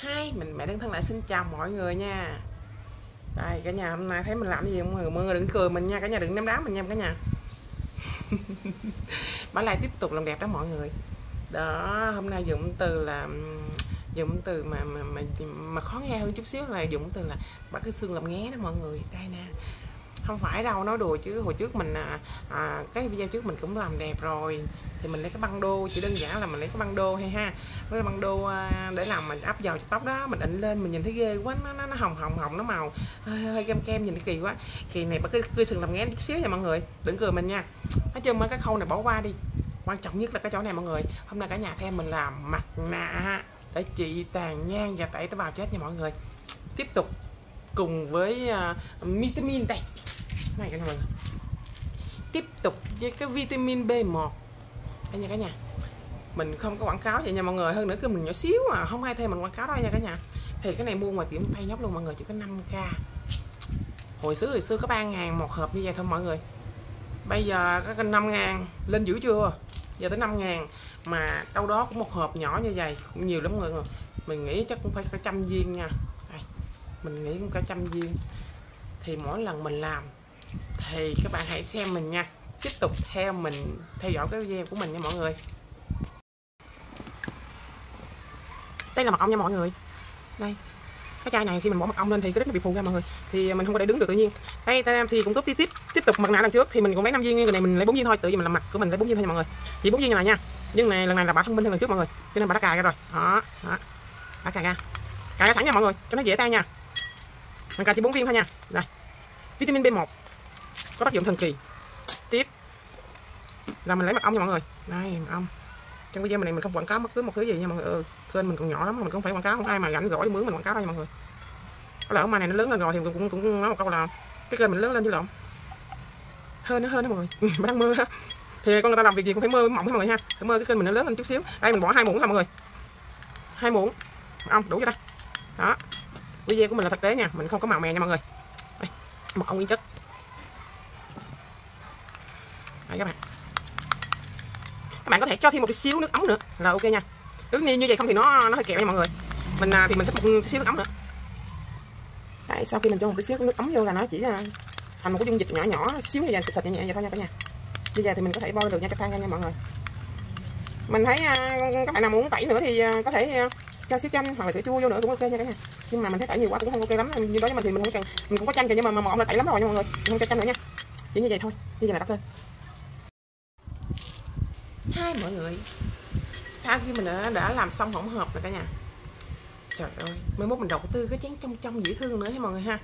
Hi, mình mẹ Đơn Thân lại xin chào mọi người nha. Đây cả nhà, hôm nay thấy mình làm gì không? Mọi người đừng cười mình nha, cả nhà đừng ném đá mình nha cả nhà. Bả lại tiếp tục làm đẹp đó mọi người. Đó, hôm nay dùng từ mà khó nghe hơn chút xíu là dùng từ là bắt cái xương làm nghé đó mọi người. Đây nè. Không phải đâu, nói đùa chứ hồi trước mình cái video trước mình cũng làm đẹp rồi, thì mình lấy cái băng đô, chỉ đơn giản là mình lấy cái băng đô hay ha, với băng đô để làm mình áp dầu cho tóc đó, mình ịnh lên mình nhìn thấy ghê quá, nó hồng nó màu hơi kem nhìn nó kỳ quá. Kỳ này bắt cái sừng làm nghén chút xíu nha mọi người, đừng cười mình nha. Nói chung mấy cái khâu này bỏ qua đi, quan trọng nhất là cái chỗ này mọi người. Hôm nay cả nhà theo mình làm mặt nạ để trị tàn nhang và tẩy tế bào chết nha mọi người. Tiếp tục cùng với vitamin đây này cả nhà, tiếp tục với cái vitamin B1 đây nha cả nhà. Mình không có quảng cáo vậy nha mọi người, hơn nữa cái mình nhỏ xíu không ai thêm mình quảng cáo đâu nha cả nhà. Thì cái này mua ngoài tiệm Tây Nhóc luôn mọi người, chỉ có 5k. Hồi xưa có 3.000 một hộp như vậy thôi mọi người, bây giờ có 5.000 lên dữ chưa, giờ tới 5.000 mà đâu đó cũng một hộp nhỏ như vậy cũng nhiều lắm mọi người. Mình nghĩ chắc cũng phải cả 100 viên nha. Đây, mình nghĩ cũng cả 100 viên. Thì mỗi lần mình làm thì các bạn hãy xem mình nha, tiếp tục theo mình theo dõi cái video của mình nha mọi người. Đây là mật ong nha mọi người. Đây, cái chai này khi mình bỏ mật ong lên thì cái đất nó bị phù ra mọi người, thì mình không có để đứng được tự nhiên. Đây tay em thì cũng tiếp tục mặt nạ lần trước thì mình cũng lấy 5 viên, nhưng người này mình lấy 4 viên thôi, tự vì mình làm mặt của mình lấy 4 viên thôi nha mọi người, chỉ 4 viên này nha. Nhưng này lần này là bà thông minh hơn lần trước mọi người, cho nên bà đã cài ra rồi đó, đã cài ra sẵn nha mọi người cho nó dễ tay nha. Mình cài chỉ 4 viên thôi nha. Đây, vitamin B1 có tác dụng thần kỳ. Tiếp là mình lấy mật ong nha mọi người. Đây mật ong, trong video này mình không quảng cáo bất cứ một thứ gì nha mọi người. Kênh mình còn nhỏ lắm, mình cũng phải quảng cáo, không ai mà rảnh rỗi mướn mình quảng cáo đây nha mọi người. Có lỡ mai này nó lớn lên rồi thì cũng nói một câu là cái kênh mình lớn lên chứ lộn, hơn đó mọi người. Mà đang mơ thì con người ta làm việc gì cũng phải mơ mộng với mọi người ha, phải mơ cái kênh mình nó lớn lên chút xíu. Đây mình bỏ 2 muỗng thôi mọi người, 2 muỗng mật ong đủ cho ta. Đó, video của mình là thực tế nha, mình không có màu mè nha mọi người. Đây, mật ong nguyên chất. Đây các bạn có thể cho thêm một chút xíu nước ấm nữa là ok nha. Nước như vậy không thì nó hơi kẹo nha mọi người. Mình thì mình thích một chút xíu nước ấm nữa. Tại sau khi mình cho một chút xíu nước ấm vô là nó chỉ thành một cái dung dịch nhỏ nhỏ xíu như vậy, sạch nhẹ vậy thôi nha cả nhà. Bây giờ thì mình có thể bôi được nha cho than nha mọi người. Mình thấy các bạn nào muốn tẩy nữa thì có thể cho xíu chanh hoặc là sữa chua vô nữa cũng ok nha cả nhà. Nhưng mà mình thấy tẩy nhiều quá cũng không ok lắm, như đó với mình thì mình không cần, mình cũng có chanh kìa, nhưng mà mọn là tẩy lắm rồi nha mọi người, mình không cho chanh nữa nha, chỉ như vậy thôi. Bây giờ là đắp lên. Hai mọi người, sau khi mình đã làm xong hỗn hợp rồi cả nhà, trời ơi, mai mốt mình đầu tư cái chén trong dễ thương nữa nha mọi người ha.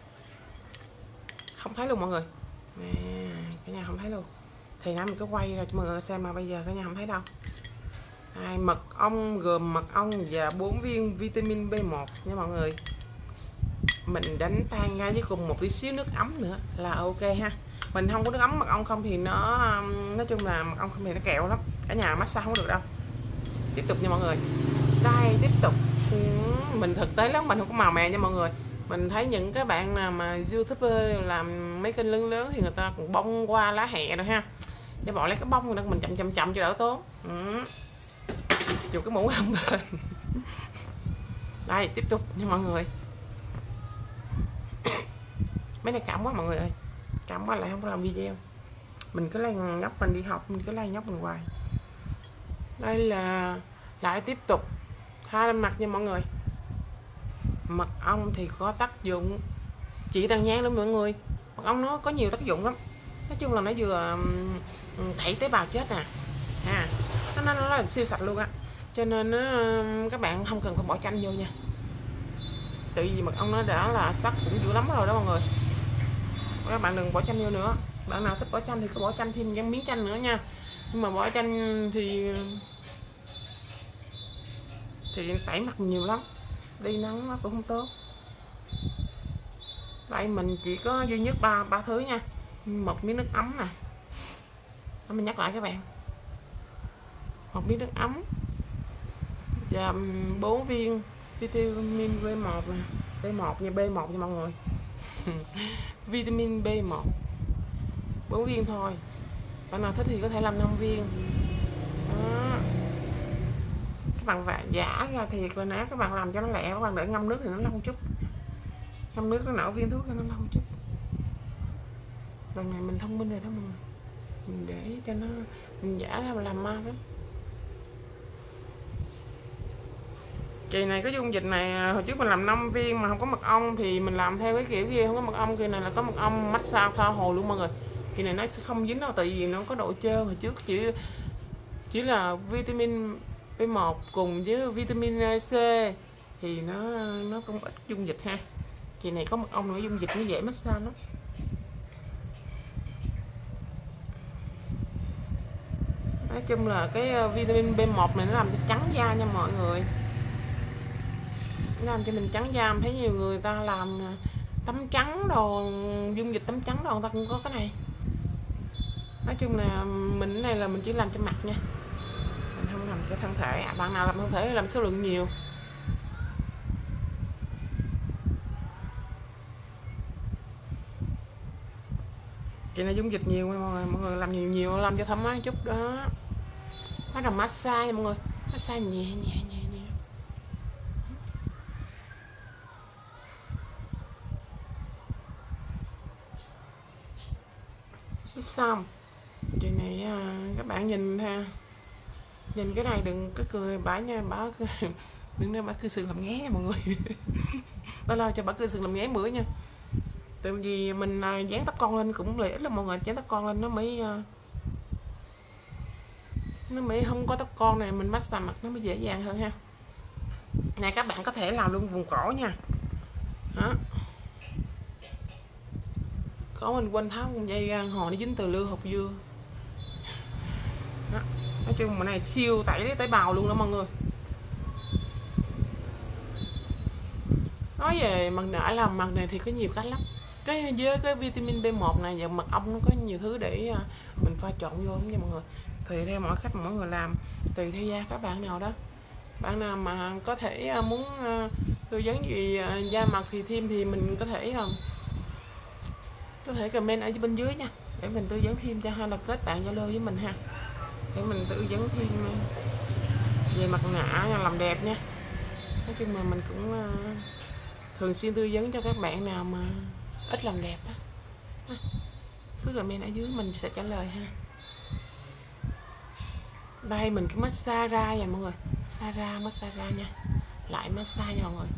Không thấy luôn mọi người nè, cả nhà không thấy luôn, thì nãy mình có quay ra cho mọi người xem mà bây giờ cả nhà không thấy đâu. Mật ong gồm mật ong và 4 viên vitamin B1 nha mọi người. Mình đánh tan ra với cùng một tí xíu nước ấm nữa là ok ha. Mình không có nước ấm mật ong không thì nó nói chung là mật ong không thì nó kẹo lắm, cả nhà massage không được đâu. Tiếp tục nha mọi người. Đây tiếp tục, mình thực tế lắm, mình không có màu mè nha mọi người. Mình thấy những cái bạn nào mà youtuber làm mấy kênh lớn lớn thì người ta còn bông qua lá hẹ rồi ha, cho bọn lấy cái bông rồi mình chậm cho đỡ tốn. Chụp cái mũ không lên. Đây tiếp tục nha mọi người. Mấy này cảm quá mọi người ơi, cảm quá lại không có làm video. Mình cứ lay nhóc mình đi học, mình cứ lay nhóc mình hoài. Đây là lại tiếp tục tha lên mặt nha mọi người. Mật ong thì có tác dụng trị tàn nhang luôn mọi người. Mật ong nó có nhiều tác dụng lắm, nói chung là nó vừa tẩy tế bào chết nè ha, nó là siêu sạch luôn á, cho nên các bạn không cần phải bỏ chanh vô nha, tại vì mật ong nó đã là sắc cũng dữ lắm rồi đó mọi người. Các bạn đừng bỏ chanh vô nữa, bạn nào thích bỏ chanh thì cứ bỏ chanh thêm miếng chanh nữa nha, nhưng mà bỏ chanh thì tẩy mặt nhiều lắm, đi nắng nó cũng không tốt. Đây mình chỉ có duy nhất ba thứ nha. Một miếng nước ấm nè, mình nhắc lại các bạn, một miếng nước ấm và 4 viên vitamin B1 nè, B1 nha mọi người. Vitamin B1 4 viên thôi, bạn nào thích thì có thể làm 5 viên đó. các bạn vả giả ra thiệt rồi nè, các bạn làm cho nó lẹ, các bạn để ngâm nước thì nó lâu chút, ngâm nước nó nở viên thuốc cho nó lâu chút. Lần này mình thông minh rồi đó mọi người, mình để cho nó mình giả ra làm ma đó. Kỳ này cái dung dịch này hồi trước mình làm 5 viên mà không có mật ong thì mình làm theo cái kiểu kia, không có mật ong. Kỳ này là có mật ong, massage tha hồ luôn mọi người. Kỳ này nó sẽ không dính đâu, tại vì nó có độ trơn. Hồi trước chỉ là vitamin B1 cùng với vitamin C thì nó cũng ít dung dịch ha. Kỳ này có mật ong, nó dung dịch nó dễ massage lắm. Nói chung là cái vitamin B1 này nó làm cho trắng da nha mọi người, nó làm cho mình trắng da. Mình thấy nhiều người ta làm tắm trắng đồ, dung dịch tắm trắng đồ, người ta cũng có cái này. Nói chung là mình cái này là mình chỉ làm cho mặt nha, mình không làm cho thân thể. Bạn nào làm thân thể làm số lượng nhiều. Chị này dung dịch nhiều mọi người làm nhiều làm cho thoải mái chút đó. Bắt đầu massage nha mọi người, massage nhẹ nhẹ. Biết xong chị này các bạn nhìn ha, nhìn cái này đừng có cười bả nha, bả đừng nên bả cười sừng làm nghé nha mọi người. Bao lâu cho bả cười sừng làm nghé bữa nha. Tại vì mình dán tóc con lên cũng lợi ích lắm mọi người, dán tóc con lên nó mới không có tóc con này, mình massage mặt nó mới dễ dàng hơn ha. Này các bạn có thể làm luôn vùng cổ nha. Đó. Có mình quên tháo con dây hồi nó dính từ lưa hột dưa. Đó. Nói chung này siêu tẩy tế bào luôn đó mọi người. Nói về mặt nạ làm mặt này thì có nhiều cách lắm. Với cái vitamin B1 này và mật ong nó có nhiều thứ để mình pha trộn vô nha mọi người. Tùy theo mọi cách mỗi người làm, tùy theo da các bạn nào đó. Bạn nào mà có thể muốn tư vấn gì da mặt thì thêm thì mình có thể comment ở bên dưới nha, để mình tư vấn thêm cho, hay là kết bạn Zalo với mình ha, để mình tư vấn thêm về mặt nạ làm đẹp nha. Nói chung mà mình cũng thường xuyên tư vấn cho các bạn nào mà ít làm đẹp đó. Cứ comment ở dưới mình sẽ trả lời ha. Đây mình cứ massage ra nha mọi người, massage ra nha, lại massage nha mọi người.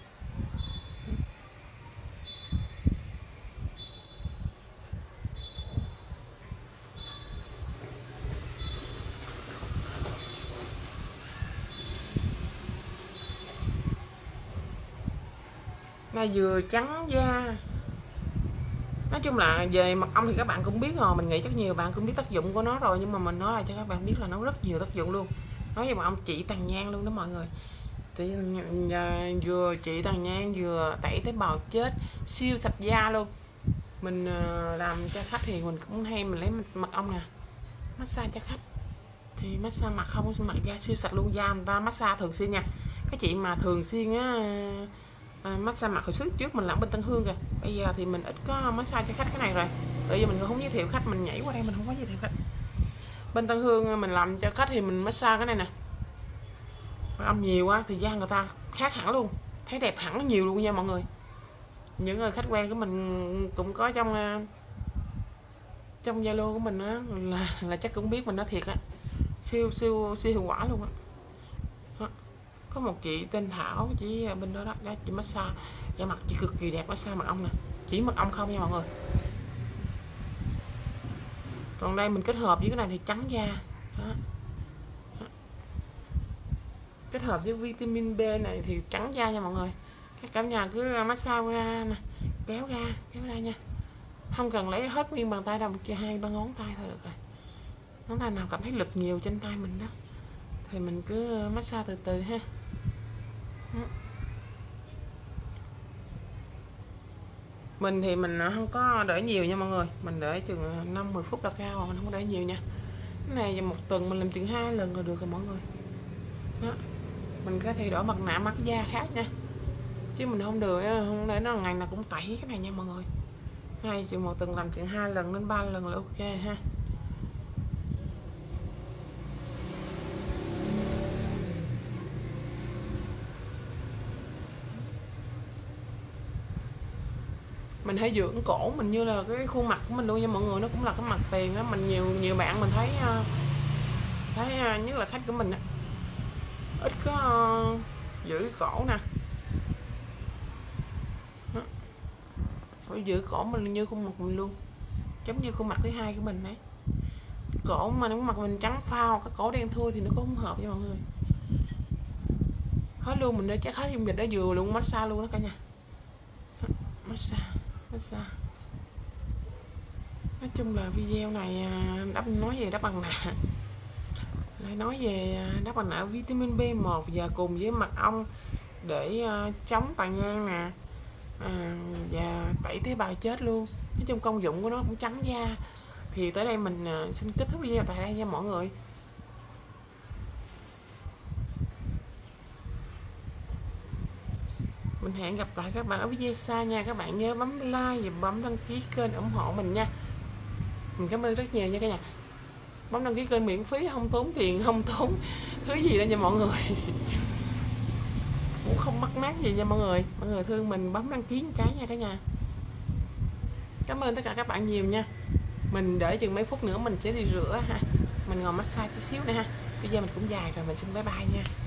Này vừa trắng da. Nói chung là về mật ong thì các bạn cũng biết rồi, mình nghĩ chắc nhiều bạn cũng biết tác dụng của nó rồi, nhưng mà mình nói lại cho các bạn biết là nó rất nhiều tác dụng luôn. Nói về mật ong trị tàn nhang luôn đó mọi người, thì vừa trị tàn nhang vừa tẩy tế bào chết, siêu sạch da luôn. Mình làm cho khách thì mình cũng hay mình lấy mật ong nè, massage cho khách thì massage mặt không, mặt da siêu sạch luôn. Da người ta massage thường xuyên nha, cái chị mà thường xuyên á massage mặt hồi trước mình làm bên Tân Hương kìa, bây giờ thì mình ít có massage cho khách cái này rồi, bây giờ mình không giới thiệu khách, mình nhảy qua đây mình không có giới thiệu khách. Bên Tân Hương mình làm cho khách thì mình massage cái này nè, ong nhiều quá thì da người ta khác hẳn luôn, thấy đẹp hẳn nhiều luôn nha mọi người. Những người khách quen của mình cũng có trong Zalo của mình á, là chắc cũng biết mình nói thiệt á, siêu hiệu quả luôn á. Có một chị tên Thảo, chị bên đó đó, chị massage da mặt chị cực kỳ đẹp, massage mật ong nè, chỉ mật ong không nha mọi người. Còn đây mình kết hợp với cái này thì trắng da đó. Kết hợp với vitamin B này thì trắng da nha mọi người. Các cả nhà cứ massage ra nè, kéo ra nha, không cần lấy hết nguyên bàn tay đâu, chỉ 2-3 ngón tay thôi được rồi. Ngón tay nào cảm thấy lực nhiều trên tay mình đó thì mình cứ massage từ từ ha. Mình thì mình không có để nhiều nha mọi người, mình để chừng 5-10 phút là cao rồi, mình không có để nhiều nha. Cái này một tuần mình làm chừng 2 lần rồi được rồi mọi người đó. Mình có thay đổi mặt nạ mắt da khác nha, chứ mình không được không để nó ngày nào cũng tẩy cái này nha mọi người. Hay chừng một tuần làm chừng 2 lần đến 3 lần là ok ha. mình hay dưỡng cổ mình như là cái khuôn mặt của mình luôn nha mọi người, nó cũng là cái mặt tiền đó. Mình nhiều bạn mình thấy nhất là khách của mình á, ít có giữ cổ nè, phải giữ cổ mình như khuôn mặt mình luôn, giống như khuôn mặt thứ hai của mình đấy. Cổ mà nếu mặt mình trắng phao, cái cổ đen thui thì nó cũng không hợp với mọi người. Hết luôn, mình đã chắc hết dung dịch đã vừa luôn, massage luôn đó cả nhà. Massage. Nói chung là video này nói về đắp bằng nạ, nói về đắp bằng nạ vitamin B1 và cùng với mật ong để chống tàn nhang nè, và tẩy tế bào chết luôn. Nói chung công dụng của nó cũng trắng da. Thì tới đây mình xin kết thúc video tại đây nha mọi người. Mình hẹn gặp lại các bạn ở video sau nha. Các bạn nhớ bấm like và bấm đăng ký kênh ủng hộ mình nha. Mình cảm ơn rất nhiều nha cả nhà. Bấm đăng ký kênh miễn phí, không tốn tiền, không tốn thứ gì đâu nha mọi người. Cũng không mắc mát gì nha mọi người. Mọi người thương mình bấm đăng ký một cái nha cả nhà. Cảm ơn tất cả các bạn nhiều nha. Mình đợi chừng mấy phút nữa mình sẽ đi rửa ha. Mình ngồi massage tí xíu nữa ha. Video mình cũng dài rồi, mình xin bye bye nha.